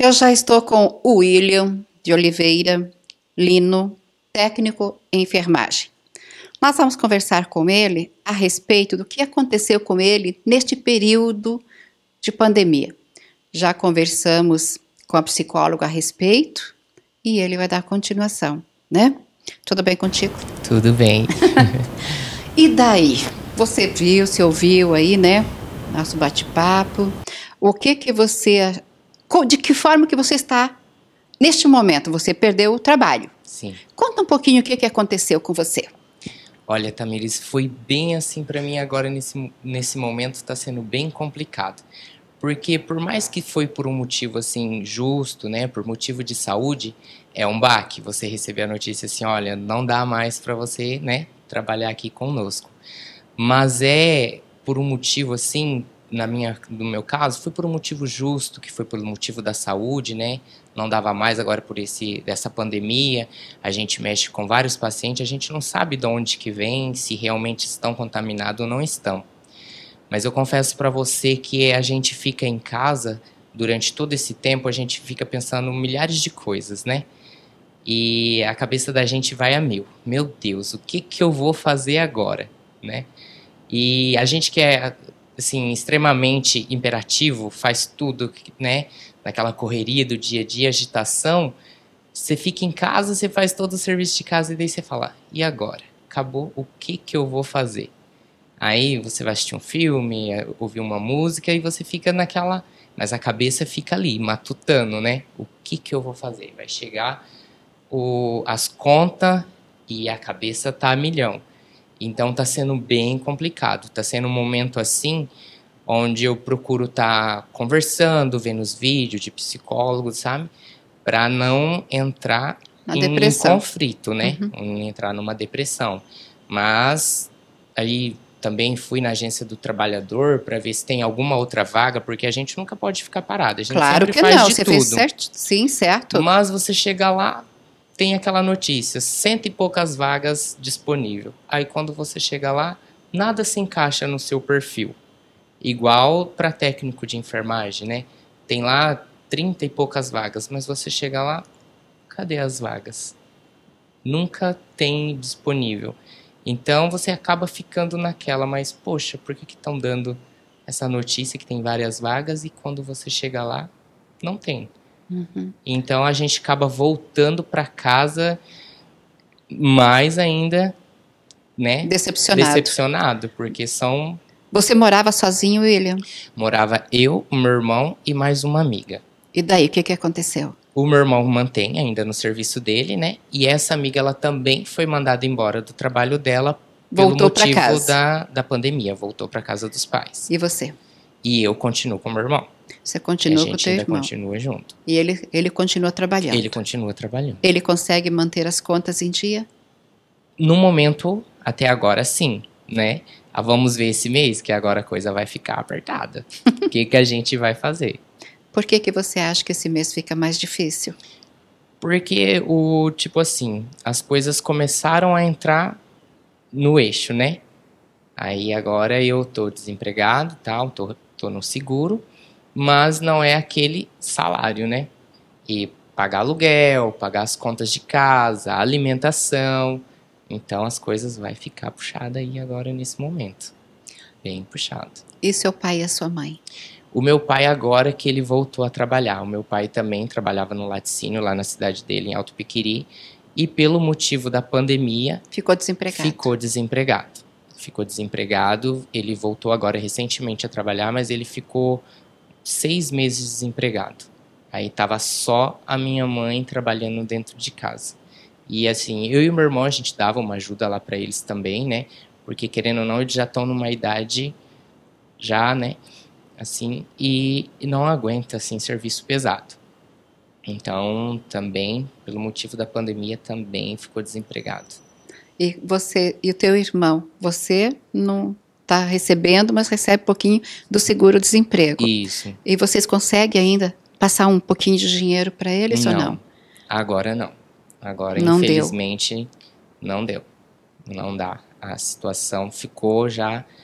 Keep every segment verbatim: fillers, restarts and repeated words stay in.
Eu já estou com o William de Oliveira Lino, técnico em enfermagem. Nós vamos conversar com ele a respeito do que aconteceu com ele neste período de pandemia. Já conversamos com a psicóloga a respeito e ele vai dar continuação, né? Tudo bem contigo? Tudo bem. E daí? Você viu, você ouviu aí, né? Nosso bate-papo. O que que você... De que forma que você está neste momento? Você perdeu o trabalho. Sim. Conta um pouquinho o que que aconteceu com você. Olha, Tamires, foi bem assim para mim agora nesse, nesse momento, está sendo bem complicado. Porque por mais que foi por um motivo assim justo, né, por motivo de saúde, é um baque você receber a notícia assim, olha, não dá mais para você, né, trabalhar aqui conosco. Mas é por um motivo assim, na minha, no meu caso, foi por um motivo justo, que foi pelo motivo da saúde, né? Não dava mais agora por esse dessa pandemia. A gente mexe com vários pacientes, a gente não sabe de onde que vem, se realmente estão contaminados ou não estão. Mas eu confesso para você que a gente fica em casa durante todo esse tempo, a gente fica pensando milhares de coisas, né? E a cabeça da gente vai a mil. Meu Deus, o que que eu vou fazer agora, né? E a gente que é assim extremamente imperativo, faz tudo, né? Naquela correria do dia a dia, agitação, você fica em casa, você faz todo o serviço de casa e daí você fala, e agora? Acabou, o que que eu vou fazer? Aí você vai assistir um filme, ouvir uma música e você fica naquela... Mas a cabeça fica ali, matutando, né? O que que eu vou fazer? Vai chegar o, as contas e a cabeça tá a milhão. Então tá sendo bem complicado. Tá sendo um momento assim, onde eu procuro estar tá conversando, vendo os vídeos de psicólogos, sabe? Para não entrar Na em, depressão. em conflito, né? Uhum. Em entrar numa depressão. Mas aí... Também fui na agência do trabalhador para ver se tem alguma outra vaga, porque a gente nunca pode ficar parado. A gente Claro sempre que faz não, de você tudo. fez certo, sim, certo. Mas você chega lá, tem aquela notícia, cento e poucas vagas disponível. Aí quando você chega lá, nada se encaixa no seu perfil. Igual para técnico de enfermagem, né? Tem lá trinta e poucas vagas, mas você chega lá, cadê as vagas? Nunca tem disponível. Então você acaba ficando naquela, mas poxa, por que que estão dando essa notícia que tem várias vagas e quando você chega lá, não tem? Uhum. Então a gente acaba voltando para casa mais ainda, né? Decepcionado. Decepcionado, porque são... Você morava sozinho, William? Morava eu, o meu irmão e mais uma amiga. E daí, o que que aconteceu? O meu irmão mantém ainda no serviço dele, né? E essa amiga, ela também foi mandada embora do trabalho dela pelo Voltou para motivo casa. da, da pandemia. Voltou para casa dos pais. E você? E eu continuo com o meu irmão. Você E a continua com o gente teu ainda irmão. continua junto. E ele, ele continua trabalhando. Ele continua trabalhando. Ele consegue manter as contas em dia? No momento, até agora, sim, né? Ah, vamos ver esse mês, que agora a coisa vai ficar apertada. O que que a gente vai fazer? Por que que você acha que esse mês fica mais difícil? Porque, o tipo assim, as coisas começaram a entrar no eixo, né? Aí agora eu tô desempregado, tal, tô, tô no seguro, mas não é aquele salário, né? E pagar aluguel, pagar as contas de casa, alimentação. Então as coisas vai ficar puxada aí agora nesse momento. Bem puxado. E seu pai e a sua mãe? O meu pai agora que ele voltou a trabalhar. O meu pai também trabalhava no laticínio lá na cidade dele, em Alto Piquiri. E pelo motivo da pandemia... Ficou desempregado. Ficou desempregado. Ficou desempregado. Ele voltou agora recentemente a trabalhar, mas ele ficou seis meses desempregado. Aí tava só a minha mãe trabalhando dentro de casa. E assim, eu e o meu irmão, a gente dava uma ajuda lá para eles também, né? Porque querendo ou não, eles já estão numa idade já, né? Assim, e, e não aguenta, assim, serviço pesado. Então, também, pelo motivo da pandemia, também ficou desempregado. E você e o teu irmão, você não está recebendo, mas recebe um pouquinho do seguro-desemprego. Isso. E vocês conseguem ainda passar um pouquinho de dinheiro para eles não, ou não? Agora não. Agora, não infelizmente, deu. não deu. Não dá. A situação ficou já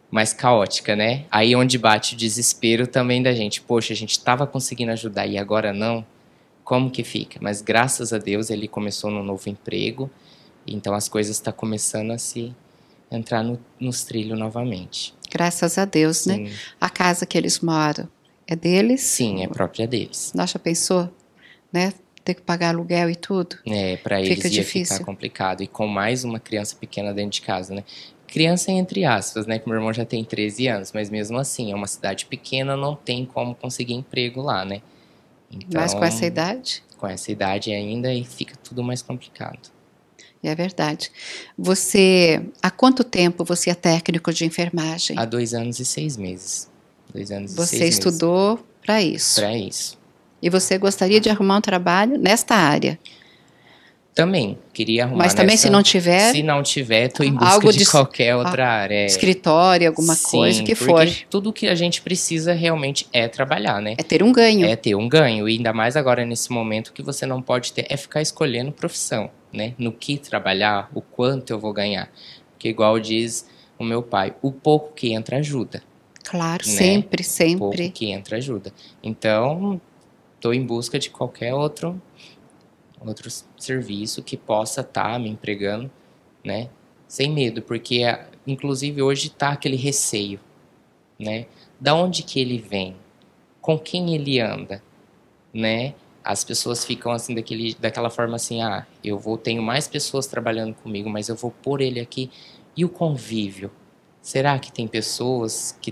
mais caótica, né? Aí onde bate o desespero também da gente. Poxa, a gente estava conseguindo ajudar e agora não? Como que fica? Mas graças a Deus ele começou num novo emprego, então as coisas estão começando a se entrar no, nos trilhos novamente. Graças a Deus, Sim. né? A casa que eles moram é deles? Sim, é própria deles. Nossa, já pensou? Né? Ter que pagar aluguel e tudo? É, para eles Fica ia difícil. ficar complicado. E com mais uma criança pequena dentro de casa, né? Criança entre aspas, né? Que meu irmão já tem treze anos, mas mesmo assim, é uma cidade pequena, não tem como conseguir emprego lá, né? Então, Mas com essa idade? Com essa idade ainda, e fica tudo mais complicado. É verdade. Você, há quanto tempo você é técnico de enfermagem? Há dois anos e seis meses. Dois anos Você e seis estudou para isso? Para isso. E você gostaria de arrumar um trabalho nesta área? Também, queria arrumar Mas também nessa, se não tiver... Se não tiver, estou em busca algo de, de qualquer outra ah, área. É. Escritório, alguma Sim, coisa que porque for. Tudo que a gente precisa realmente é trabalhar, né? É ter um ganho. É ter um ganho. E ainda mais agora nesse momento que você não pode ter, é ficar escolhendo profissão, né? No que trabalhar, o quanto eu vou ganhar. Porque igual diz o meu pai, o pouco que entra ajuda. Claro, né? sempre, O sempre. pouco que entra ajuda. Então, estou em busca de qualquer outro, outro serviço que possa estar tá me empregando, né? Sem medo, porque inclusive hoje está aquele receio, né? Da onde que ele vem? Com quem ele anda, né? As pessoas ficam assim daquele, daquela forma assim, ah, eu vou tenho mais pessoas trabalhando comigo, mas eu vou pôr ele aqui. E o convívio? Será que tem pessoas que,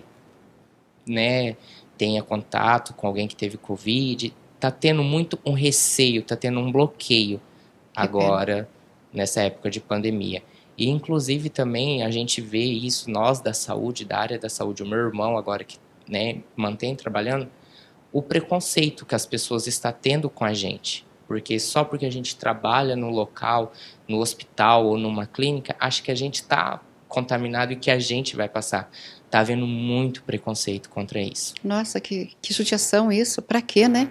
né, tenha contato com alguém que teve Covid? Tá tendo muito um receio, tá tendo um bloqueio agora, nessa época de pandemia. E, inclusive, também a gente vê isso, nós da saúde, da área da saúde, o meu irmão agora que, né, mantém trabalhando, o preconceito que as pessoas estão tendo com a gente. Porque só porque a gente trabalha no local, no hospital ou numa clínica, acha que a gente está contaminado e que a gente vai passar. Tá havendo muito preconceito contra isso. Nossa, que, que judiação isso. Pra quê, né?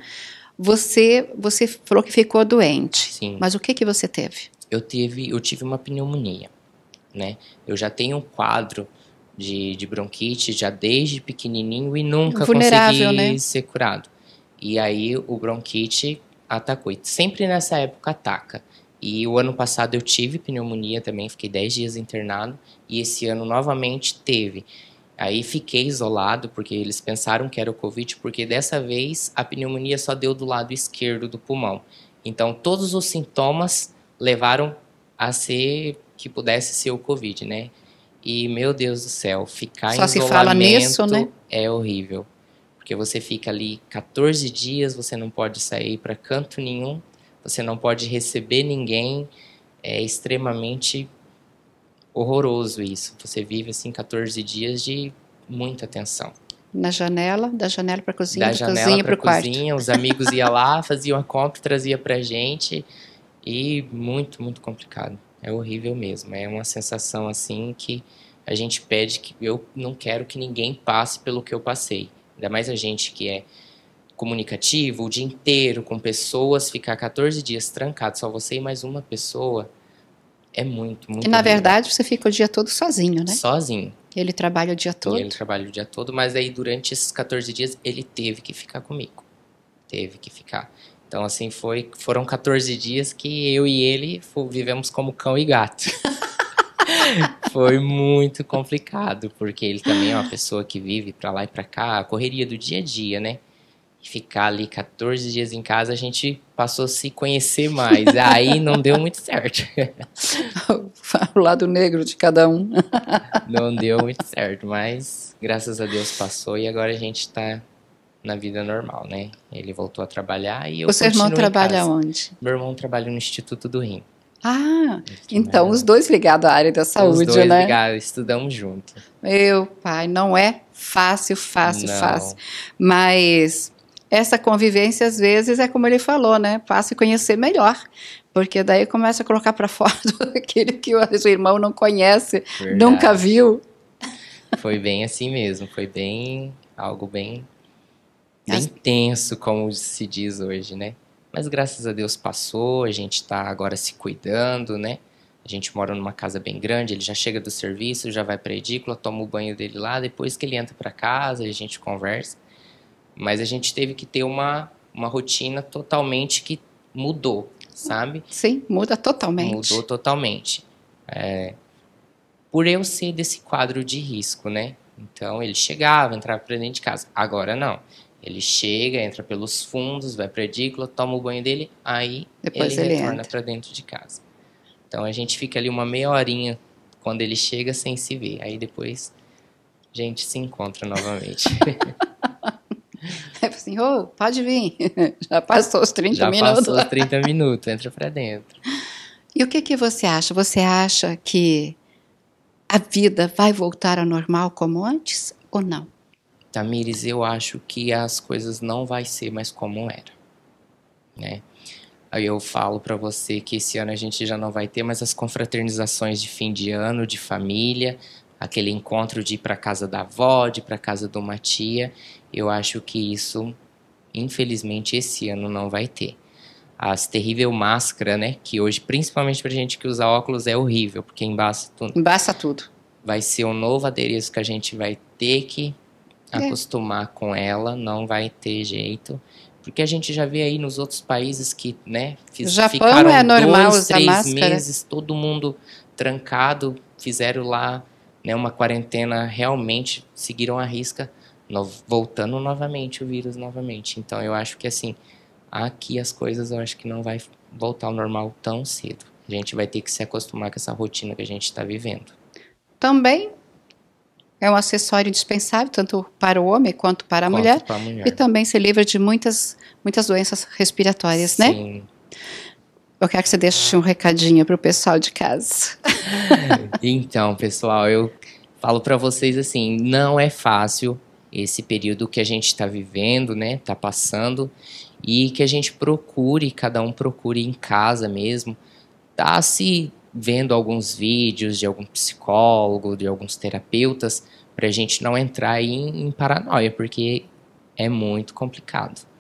Você, você falou que ficou doente. Sim. Mas o que que você teve? Eu tive, eu tive uma pneumonia, né? Eu já tenho um quadro de, de bronquite já desde pequenininho e nunca Vulnerável, consegui né? ser curado. E aí o bronquite atacou. E sempre nessa época ataca. E o ano passado eu tive pneumonia também, fiquei dez dias internado. E esse ano novamente teve. Aí fiquei isolado, porque eles pensaram que era o Covid, porque dessa vez a pneumonia só deu do lado esquerdo do pulmão. Então todos os sintomas levaram a ser que pudesse ser o Covid, né? E, meu Deus do céu, ficar Só em se isolamento fala nisso, né? é horrível. Porque você fica ali quatorze dias, você não pode sair para canto nenhum, você não pode receber ninguém, é extremamente horroroso isso. Você vive assim quatorze dias de muita tensão. Na janela, da janela para cozinha, Da da janela cozinha para para o quarto. cozinha, os amigos iam lá, faziam a compra, trazia pra gente e muito, muito complicado. É horrível mesmo, é uma sensação assim que a gente pede que eu não quero que ninguém passe pelo que eu passei. Ainda mais a gente que é comunicativo o dia inteiro com pessoas, ficar quatorze dias trancado, só você e mais uma pessoa, é muito, muito E na horrível. verdade você fica o dia todo sozinho, né? Sozinho. Ele trabalha o dia todo. E ele trabalha o dia todo, mas aí durante esses quatorze dias ele teve que ficar comigo. Teve que ficar. Então assim, foi, foram quatorze dias que eu e ele vivemos como cão e gato. Foi muito complicado, porque ele também é uma pessoa que vive pra lá e pra cá, a correria do dia a dia, né? E ficar ali quatorze dias em casa, a gente passou a se conhecer mais. Aí não deu muito certo. O lado negro de cada um. Não deu muito certo, mas graças a Deus passou e agora a gente tá na vida normal, né? Ele voltou a trabalhar e eu O seu irmão continuo em trabalha casa. onde? Meu irmão trabalha no Instituto do Rim. Ah, então os dois ligados à área da saúde, Os dois né? ligados, estudamos junto. Meu pai, não é fácil, fácil, Não. fácil. Mas essa convivência, às vezes, é como ele falou, né? Passa a conhecer melhor. Porque daí começa a colocar para fora aquele que o seu irmão não conhece, Verdade. nunca viu. Foi bem assim mesmo, foi bem, algo bem, bem As- tenso, como se diz hoje, né? Mas graças a Deus passou, a gente tá agora se cuidando, né? A gente mora numa casa bem grande, ele já chega do serviço, já vai para a edícula, toma o banho dele lá, depois que ele entra para casa, a gente conversa. Mas a gente teve que ter uma, uma rotina totalmente que mudou, sabe? Sim, muda totalmente. Mudou totalmente. É, por eu ser desse quadro de risco, né? Então, ele chegava, entrava para dentro de casa. Agora, não. Ele chega, entra pelos fundos, vai para a edícula, toma o banho dele, aí Depois ele, ele retorna entra. para dentro de casa. Então, a gente fica ali uma meia horinha quando ele chega sem se ver. Aí, depois, a gente se encontra novamente. É assim, oh, pode vir. Já passou os trinta Já minutos. passou os trinta minutos, entra para dentro. E o que, que você acha? Você acha que a vida vai voltar ao normal como antes ou não? Tamires, eu acho que as coisas não vai ser mais como era, né? Aí eu falo para você que esse ano a gente já não vai ter mais as confraternizações de fim de ano, de família, aquele encontro de ir para casa da avó, de ir para casa de uma tia. Eu acho que isso, infelizmente, esse ano não vai ter. As terrível máscara, né? Que hoje, principalmente pra gente que usa óculos, é horrível, porque embaça tudo. Embaça tudo. Vai ser um novo adereço que a gente vai ter que É. acostumar com ela, não vai ter jeito. Porque a gente já vê aí nos outros países que, né, fiz, Japão ficaram é normal dois, usar três máscara. meses, todo mundo trancado, fizeram lá, né, uma quarentena, realmente seguiram a risca, no, voltando novamente o vírus novamente. Então eu acho que assim, aqui as coisas eu acho que não vai voltar ao normal tão cedo. A gente vai ter que se acostumar com essa rotina que a gente está vivendo. Também é um acessório indispensável, tanto para o homem quanto para a Quanto mulher. pra mulher. E também se livra de muitas, muitas doenças respiratórias, né? Sim. Eu quero que você deixe um recadinho para o pessoal de casa. Então, pessoal, eu falo para vocês assim, não é fácil esse período que a gente está vivendo, né? Tá passando, e que a gente procure, cada um procure em casa mesmo, tá se vendo alguns vídeos de algum psicólogo, de alguns terapeutas, para a gente não entrar em, em paranoia, porque é muito complicado.